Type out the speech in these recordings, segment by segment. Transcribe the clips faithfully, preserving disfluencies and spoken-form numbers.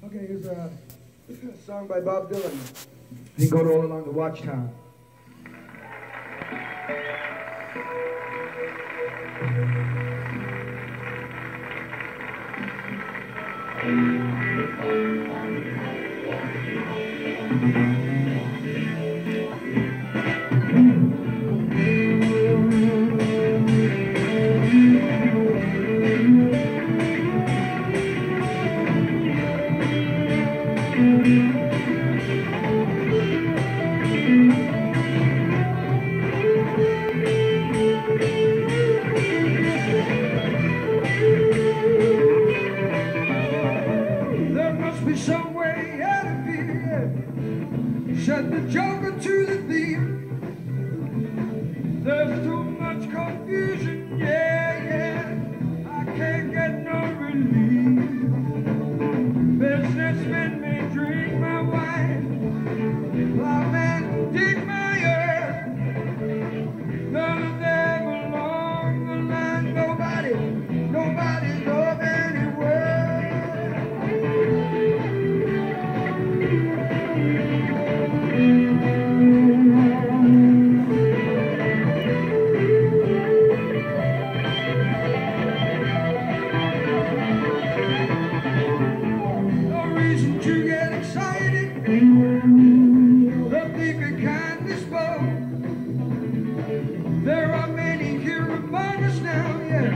Okay, here's a song by Bob Dylan. You can go to All Along the Watchtower. Some way out of here, said the joker to the thief. There's too much confusion, yeah, yeah. I can't get no relief. Businessmen may drink my wine, plowmen dig my earth. None of them along the line, nobody, nobody knows any word. To get excited, the thief of kindness bold. There are many here among us now, yeah,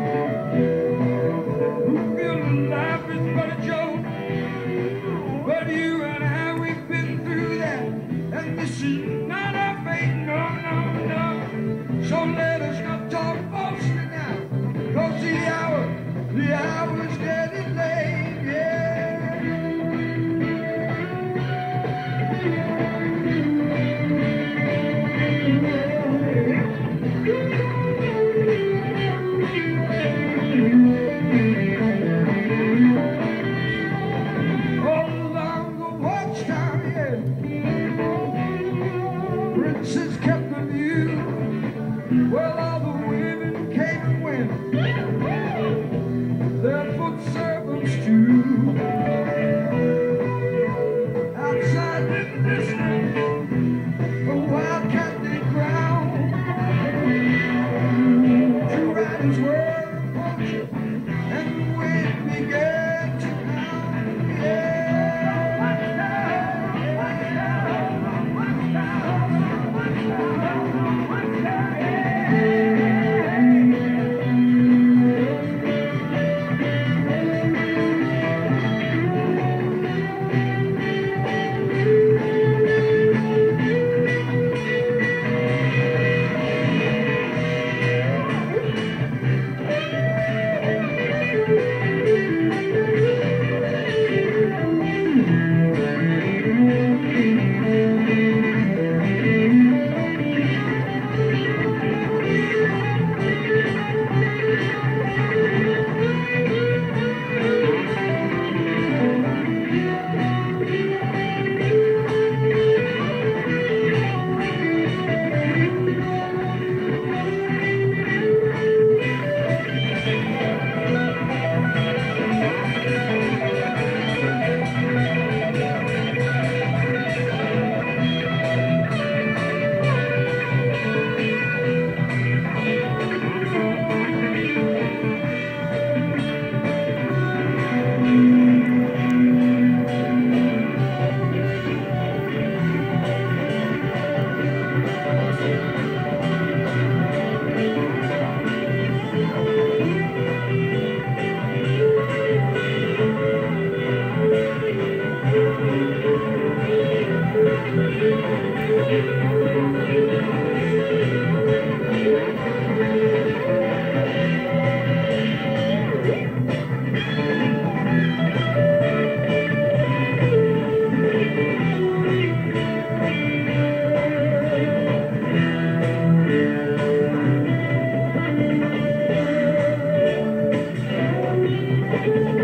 who feel life is but a joke. But you and I, we've been through that, and this is not our fate, no, no, no. So let us not talk falsely now, 'cause the hour, the hour is getting late, yeah. Princes kept the view. Well, all the women came and went. Their foot servants too. Outside in the distance, a wildcat did growl. Two riders were approaching, and the wind began to howl. Yeah. Thank you.